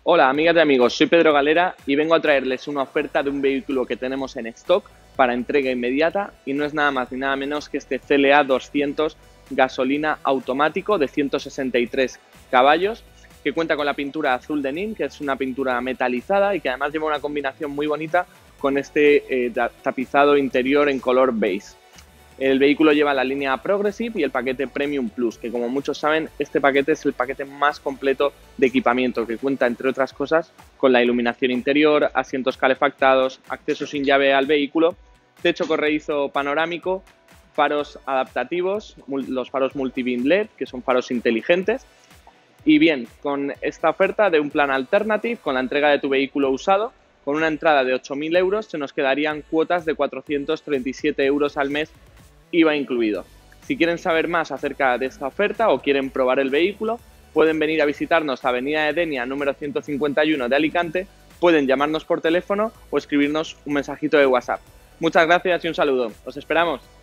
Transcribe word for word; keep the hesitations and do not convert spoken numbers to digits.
Hola amigas y amigos, soy Pedro Galera y vengo a traerles una oferta de un vehículo que tenemos en stock para entrega inmediata y no es nada más ni nada menos que este C L A doscientos gasolina automático de ciento sesenta y tres caballos que cuenta con la pintura azul de Nim, que es una pintura metalizada y que además lleva una combinación muy bonita con este eh, tapizado interior en color beige. El vehículo lleva la línea Progressive y el paquete Premium Plus, que como muchos saben, este paquete es el paquete más completo de equipamiento, que cuenta, entre otras cosas, con la iluminación interior, asientos calefactados, acceso sin llave al vehículo, techo corredizo panorámico, faros adaptativos, los faros multibeam L E D, que son faros inteligentes. Y bien, con esta oferta de un plan Alternative, con la entrega de tu vehículo usado, con una entrada de ocho mil euros, se nos quedarían cuotas de cuatrocientos treinta y siete euros al mes, I V A incluido. Si quieren saber más acerca de esta oferta o quieren probar el vehículo, pueden venir a visitarnos a Avenida Edenia número ciento cincuenta y uno de Alicante, pueden llamarnos por teléfono o escribirnos un mensajito de WhatsApp. Muchas gracias y un saludo. Os esperamos.